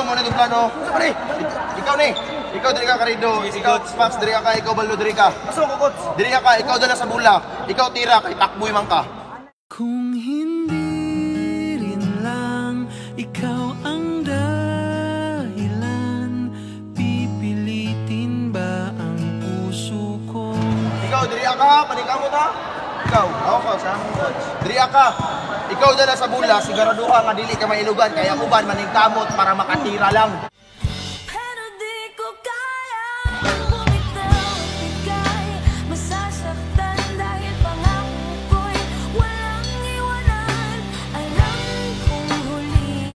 mo na itong plano. Sa pare, ikaw ni. Ikaw diri ka Karido, ikaw Paps diri ka, ikaw Baldo diri ka. Aso ko coach. Diri ka, ikaw dala sa bula. Ikaw tira kay takboy man ka. Kung hindi rin lang ikaw ang dahilan, pipilitin ba ang puso ko? Ikaw diri ka, panika mo ta. Ikaw, ako coach, ha? Coach. Diri ka. Ikaw dala sa bula, siguraduha nga dili ka mailugan kaya uban maningkamot para makatira lang.